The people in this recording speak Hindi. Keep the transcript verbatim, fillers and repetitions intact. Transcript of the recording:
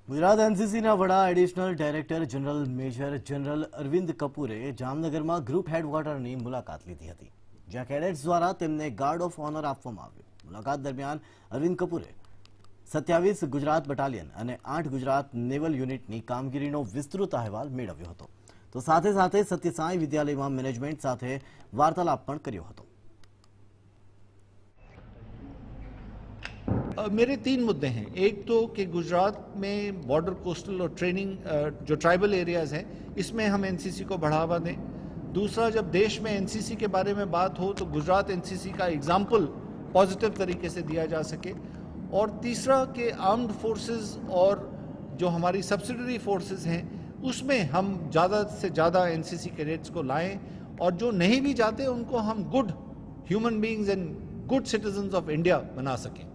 ગુજરાત એનસીસીના વડા additional director general major general Arvind કપૂરે જામનગરમાં ગ્રુપ હેડક્વાર્ટરની મુલાકાત લીધી હતી, જ્યાં કેડેટ્સ દ્વારા તેમને ગાર્ડ ઓફ ઓનર આપવામાં આવ્યું. મુલાકાત દરમિયાન અરવિંદ કપૂરે સત્યાવીસ ગુજરાત બટાલિયન અને આઠ ગુજરાત નેવલ યુનિટની કામગીરીનો વિસ્તૃત અહેવાલ મેળવ્યો હતો. તો સાથે સાથે સત્યસાઈ વિદ્યાલયમાં મેનેજમેન્ટ સાથે વાર્તાલાપ પણ કર્યો હતો. Uh, मेरे तीन मुद्दे हैं. एक तो कि गुजरात में बॉर्डर कोस्टल और ट्रेनिंग uh, जो ट्राइबल एरियाज़ हैं इसमें हम एनसीसी को बढ़ावा दें. दूसरा, जब देश में एनसीसी के बारे में बात हो तो गुजरात एनसीसी का एग्जाम्पल पॉजिटिव तरीके से दिया जा सके. और तीसरा कि आर्म्ड फोर्सेस और जो हमारी सब्सिडरी फोर्सेस हैं उसमें हम ज़्यादा से ज़्यादा एनसीसी कैडेट्स को लाएं और जो नहीं भी जाते उनको हम good human beings and good citizens of India बना सकें.